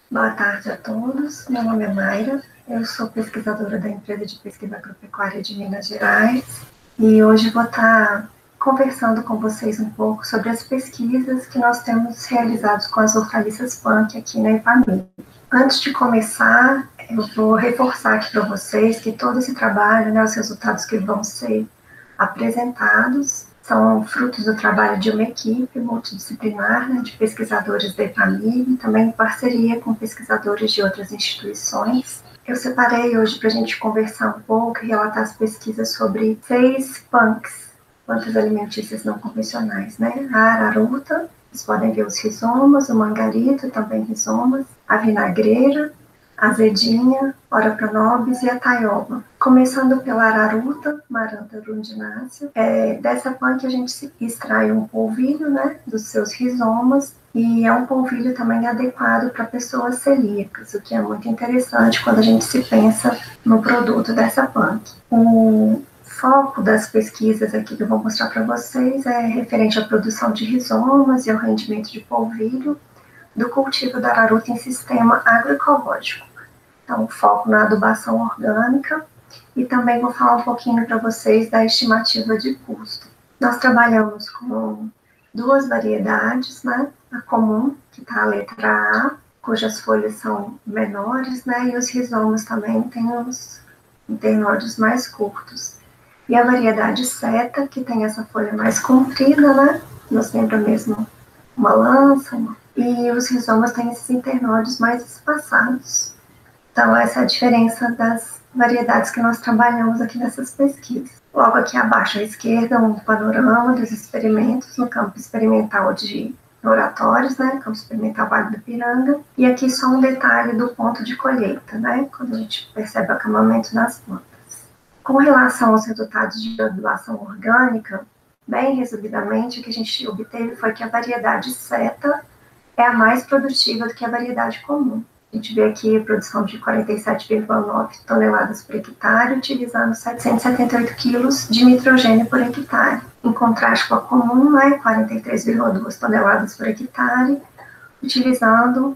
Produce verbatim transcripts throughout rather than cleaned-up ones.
Boa tarde a todos, meu nome é Mayra, eu sou pesquisadora da empresa de pesquisa agropecuária de Minas Gerais e hoje vou estar conversando com vocês um pouco sobre as pesquisas que nós temos realizadas com as hortaliças punk aqui na EPAMIG. Antes de começar, eu vou reforçar aqui para vocês que todo esse trabalho, né, os resultados que vão ser apresentados, são frutos do trabalho de uma equipe multidisciplinar, né, de pesquisadores da EPAMIG, também em parceria com pesquisadores de outras instituições. Eu separei hoje para a gente conversar um pouco e relatar as pesquisas sobre seis punks, plantas alimentícias não convencionais, né? A araruta, vocês podem ver os rizomas, o mangarito, também rizomas, a vinagreira, a azedinha, ora pronobis e a taioba. Começando pela araruta, Maranta rudinacea, é, dessa planta a gente extrai um polvilho, né, dos seus rizomas, e é um polvilho também adequado para pessoas celíacas, o que é muito interessante quando a gente se pensa no produto dessa planta. O foco das pesquisas aqui que eu vou mostrar para vocês é referente à produção de rizomas e ao rendimento de polvilho do cultivo da araruta em sistema agroecológico. Então, foco na adubação orgânica e também vou falar um pouquinho para vocês da estimativa de custo. Nós trabalhamos com duas variedades, né? A comum, que está a letra A, cujas folhas são menores, né? E os rizomas também têm os internódios mais curtos. E a variedade seta, que tem essa folha mais comprida, né? Nos lembra mesmo uma lança, e os rizomas têm esses internódios mais espaçados. Então, essa é a diferença das variedades que nós trabalhamos aqui nessas pesquisas. Logo aqui abaixo à esquerda, um panorama dos experimentos no campo experimental de oratórios, né, campo experimental Vale do Piranga, e aqui só um detalhe do ponto de colheita, né, quando a gente percebe o acamamento das plantas. Com relação aos resultados de adubação orgânica, bem resumidamente, o que a gente obteve foi que a variedade seta é a mais produtiva do que a variedade comum. A gente vê aqui a produção de quarenta e sete vírgula nove toneladas por hectare, utilizando setecentos e setenta e oito quilos de nitrogênio por hectare. Em contraste com a comum, né, quarenta e três vírgula duas toneladas por hectare, utilizando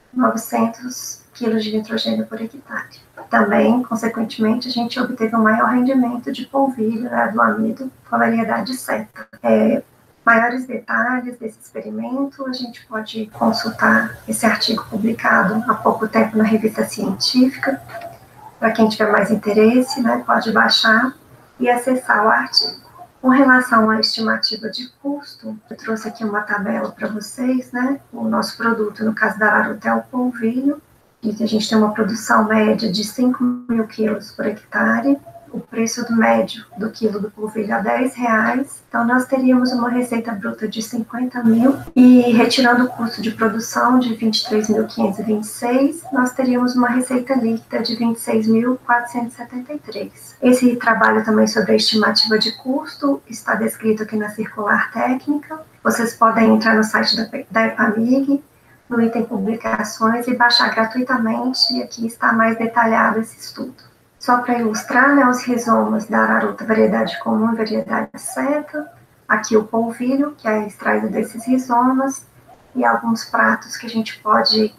novecentos quilos de nitrogênio por hectare. Também, consequentemente, a gente obteve um maior rendimento de polvilho, né, do amido com a variedade seta. É, Maiores detalhes desse experimento, a gente pode consultar esse artigo publicado há pouco tempo na revista científica. Para quem tiver mais interesse, né, pode baixar e acessar o artigo. Com relação à estimativa de custo, eu trouxe aqui uma tabela para vocês, né? O nosso produto, no caso da araruta, é o polvilho, e a gente tem uma produção média de cinco mil quilos por hectare. O preço do médio do quilo do polvilho é dez reais, então nós teríamos uma receita bruta de cinquenta mil e retirando o custo de produção de vinte e três mil quinhentos e vinte e seis, nós teríamos uma receita líquida de vinte e seis mil quatrocentos e setenta e três. Esse trabalho também sobre a estimativa de custo está descrito aqui na circular técnica. Vocês podem entrar no site da, da EPAMIG, no item publicações e baixar gratuitamente, e aqui está mais detalhado esse estudo. Só para ilustrar, né, os rizomas da araruta, variedade comum e variedade seta. Aqui o polvilho, que é extraído desses rizomas, e alguns pratos que a gente pode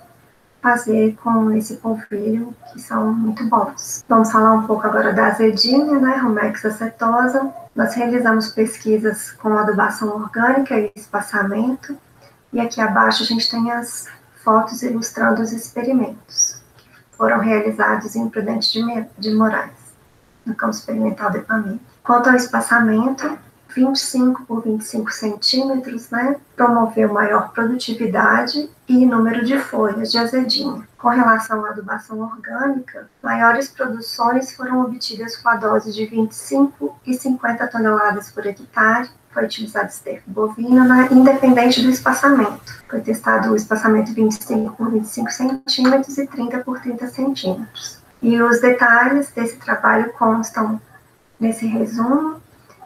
fazer com esse polvilho, que são muito bons. Vamos falar um pouco agora da azedinha, né, Rumex acetosa. Nós realizamos pesquisas com adubação orgânica e espaçamento, e aqui abaixo a gente tem as fotos ilustrando os experimentos. Foram realizados em Prudente de Moraes, no campo experimental de EPAMIG. Quanto ao espaçamento, vinte e cinco por vinte e cinco centímetros, né, promoveu maior produtividade e número de folhas de azedinha. Com relação à adubação orgânica, maiores produções foram obtidas com a dose de vinte e cinco e cinquenta toneladas por hectare. Foi utilizado esterco bovino, né, independente do espaçamento. Foi testado o espaçamento vinte e cinco por vinte e cinco centímetros e trinta por trinta centímetros. E os detalhes desse trabalho constam nesse resumo,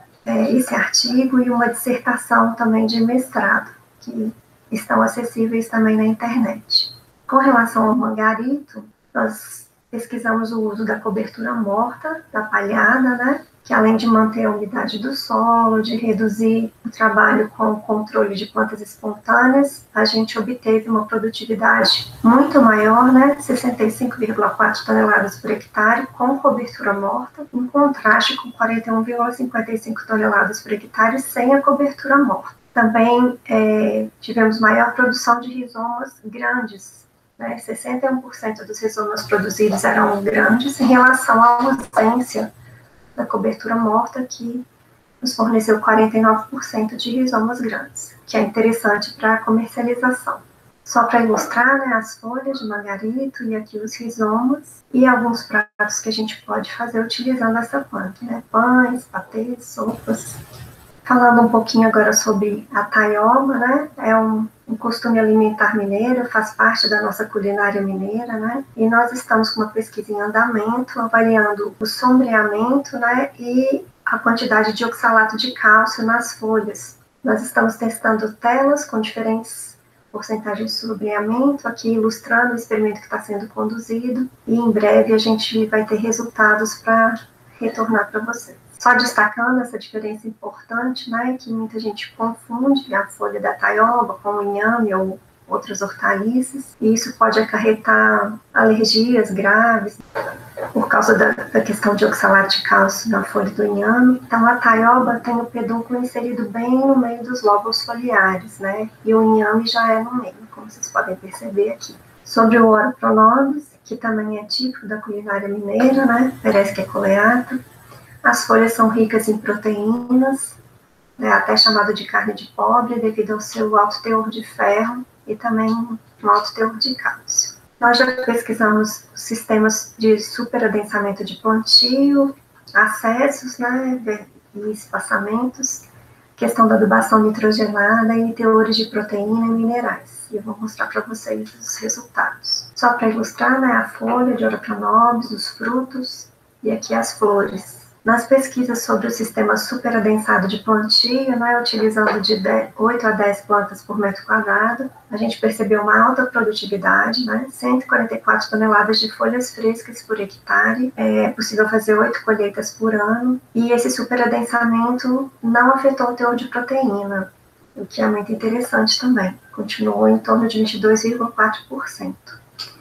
é, esse artigo e uma dissertação também de mestrado, que estão acessíveis também na internet. Com relação ao mangarito, nós pesquisamos o uso da cobertura morta, da palhada, né? Que além de manter a umidade do solo, de reduzir o trabalho com o controle de plantas espontâneas, a gente obteve uma produtividade muito maior, né, sessenta e cinco vírgula quatro toneladas por hectare com cobertura morta, em contraste com quarenta e um vírgula cinquenta e cinco toneladas por hectare sem a cobertura morta. Também é, tivemos maior produção de rizomas grandes, né, sessenta e um por cento dos rizomas produzidos eram grandes em relação à ausência da cobertura morta, que nos forneceu quarenta e nove por cento de rizomas grandes, que é interessante para a comercialização. Só para ilustrar, né, as folhas de margarito e aqui os rizomas e alguns pratos que a gente pode fazer utilizando essa planta, né, pães, patês, sopas. Falando um pouquinho agora sobre a taioba, né, é um, um costume alimentar mineiro, faz parte da nossa culinária mineira, né, e nós estamos com uma pesquisa em andamento, avaliando o sombreamento, né, e a quantidade de oxalato de cálcio nas folhas. Nós estamos testando telas com diferentes porcentagens de sombreamento, aqui ilustrando o experimento que está sendo conduzido, e em breve a gente vai ter resultados para retornar para vocês. Só destacando essa diferença importante, né, que muita gente confunde a folha da taioba com o inhame ou outras hortaliças, e isso pode acarretar alergias graves por causa da, da questão de oxalato de cálcio na folha do inhame. Então, a taioba tem o pedúnculo inserido bem no meio dos lóbulos foliares, né, e o inhame já é no meio, como vocês podem perceber aqui. Sobre o Oro pronobis, que também é típico da culinária mineira, né, parece que é coleata. As folhas são ricas em proteínas, né, até chamada de carne de pobre, devido ao seu alto teor de ferro e também um alto teor de cálcio. Nós já pesquisamos sistemas de superadensamento de plantio, acessos, né, e espaçamentos, questão da adubação nitrogenada e teores de proteína e minerais. E eu vou mostrar para vocês os resultados. Só para ilustrar, né, a folha de Oro pronobis, os frutos e aqui as flores. Nas pesquisas sobre o sistema superadensado de plantio, né, utilizando de oito a dez plantas por metro quadrado, a gente percebeu uma alta produtividade, né, cento e quarenta e quatro toneladas de folhas frescas por hectare, é possível fazer oito colheitas por ano, e esse superadensamento não afetou o teor de proteína, o que é muito interessante também, continuou em torno de vinte e dois vírgula quatro por cento.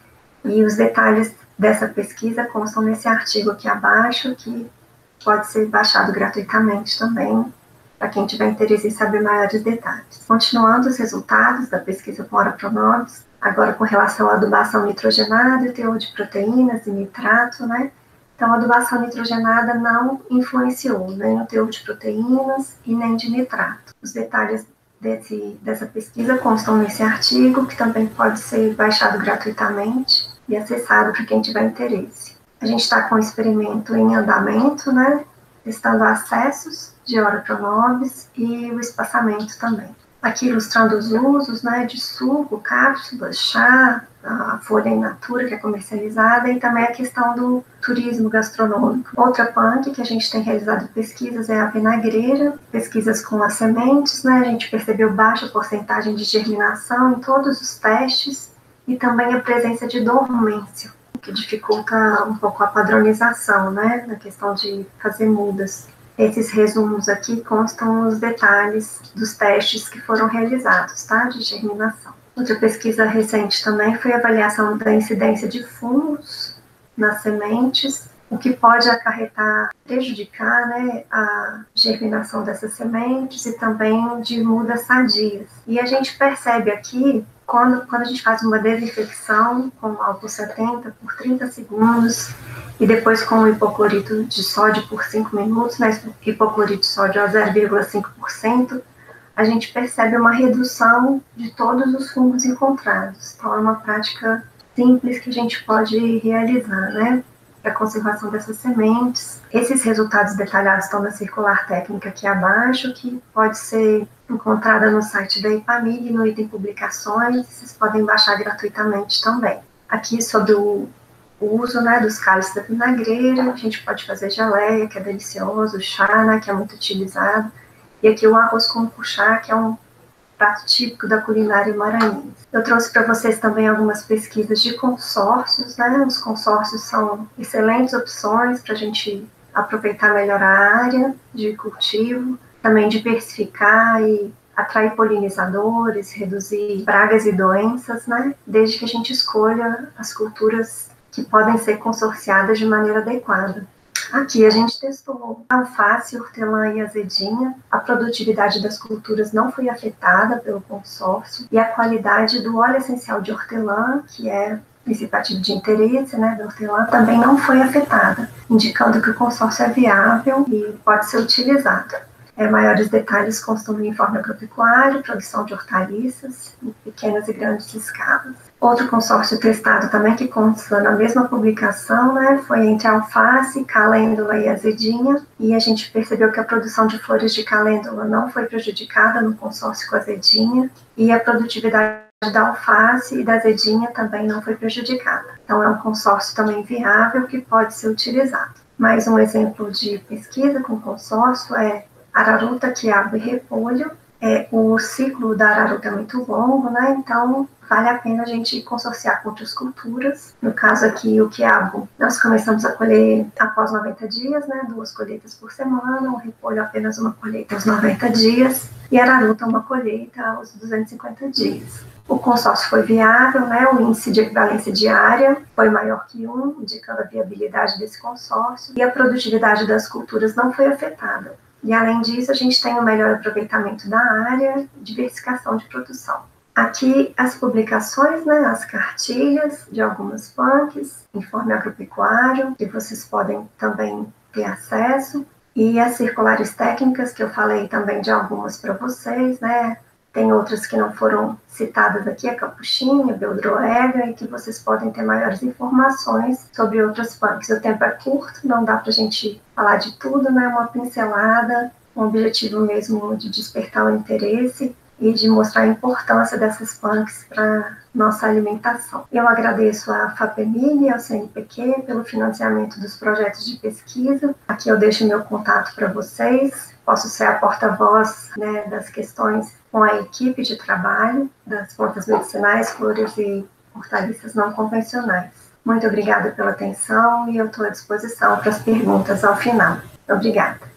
E os detalhes dessa pesquisa constam nesse artigo aqui abaixo, que pode ser baixado gratuitamente também, para quem tiver interesse em saber maiores detalhes. Continuando os resultados da pesquisa com Oro pronobis, agora com relação à adubação nitrogenada e teor de proteínas e nitrato, né? Então, a adubação nitrogenada não influenciou nem no teor de proteínas e nem de nitrato. Os detalhes desse, dessa pesquisa constam nesse artigo, que também pode ser baixado gratuitamente e acessado para quem tiver interesse. A gente está com o experimento em andamento, né, testando acessos de Oro pronobis e o espaçamento também. Aqui ilustrando os usos, né, de suco, cápsulas, chá, a folha in natura que é comercializada e também a questão do turismo gastronômico. Outra punk que a gente tem realizado pesquisas é a vinagreira, pesquisas com as sementes, né, a gente percebeu baixa porcentagem de germinação em todos os testes e também a presença de dormência, que dificulta um pouco a padronização, né, na questão de fazer mudas. Esses resumos aqui constam os detalhes dos testes que foram realizados, tá, de germinação. Outra pesquisa recente também foi a avaliação da incidência de fungos nas sementes, o que pode acarretar, prejudicar, né, a germinação dessas sementes e também de mudas sadias. E a gente percebe aqui, quando, quando a gente faz uma desinfecção com álcool setenta por trinta segundos e depois com o hipoclorito de sódio por cinco minutos, né, hipoclorito de sódio a zero vírgula cinco por cento, a gente percebe uma redução de todos os fungos encontrados. Então, é uma prática simples que a gente pode realizar, né, para a conservação dessas sementes. Esses resultados detalhados estão na circular técnica aqui abaixo, que pode ser encontrada no site da IPAMIG, no item publicações, vocês podem baixar gratuitamente também. Aqui sobre o, o uso, né, dos cálices da vinagreira, a gente pode fazer geleia, que é delicioso, chá, né, que é muito utilizado, e aqui o arroz com puxá, que é um prato típico da culinária maranhense. Eu trouxe para vocês também algumas pesquisas de consórcios, né? Os consórcios são excelentes opções para a gente aproveitar melhor a área de cultivo, também diversificar e atrair polinizadores, reduzir pragas e doenças, né? Desde que a gente escolha as culturas que podem ser consorciadas de maneira adequada. Aqui a gente testou alface, hortelã e azedinha. A produtividade das culturas não foi afetada pelo consórcio e a qualidade do óleo essencial de hortelã, que é o principal ativo de interesse, né, da hortelã, também não foi afetada, indicando que o consórcio é viável e pode ser utilizado. É, maiores detalhes constam no informe agropecuário, produção de hortaliças em pequenas e grandes escalas. Outro consórcio testado também, que consta na mesma publicação, né, foi entre alface, calêndula e azedinha, e a gente percebeu que a produção de flores de calêndula não foi prejudicada no consórcio com azedinha, e a produtividade da alface e da azedinha também não foi prejudicada. Então é um consórcio também viável que pode ser utilizado. Mais um exemplo de pesquisa com consórcio é araruta, quiabo e repolho. É, o ciclo da araruta é muito longo, né? Então vale a pena a gente consorciar com outras culturas. No caso aqui, o quiabo, nós começamos a colher após noventa dias, né? Duas colheitas por semana, o repolho apenas uma colheita aos noventa dias, e a araruta uma colheita aos duzentos e cinquenta dias. O consórcio foi viável, né? O índice de equivalência diária foi maior que um, indicando a viabilidade desse consórcio, e a produtividade das culturas não foi afetada. E, além disso, a gente tem um melhor aproveitamento da área, diversificação de produção. Aqui, as publicações, né, as cartilhas de algumas punks, informe agropecuário, que vocês podem também ter acesso, e as circulares técnicas, que eu falei também de algumas para vocês, né. Tem outras que não foram citadas aqui, a Capuchinha, a Beldroega, e que vocês podem ter maiores informações sobre outras punks. O tempo é curto, não dá para a gente falar de tudo, né? Uma pincelada, com o objetivo mesmo de despertar o interesse e de mostrar a importância dessas punks para nossa alimentação. Eu agradeço à FAPEMIG e ao C N P Q pelo financiamento dos projetos de pesquisa. Aqui eu deixo meu contato para vocês. Posso ser a porta-voz, né, das questões com a equipe de trabalho das plantas medicinais, flores e hortaliças não convencionais. Muito obrigada pela atenção e eu estou à disposição para as perguntas ao final. Obrigada.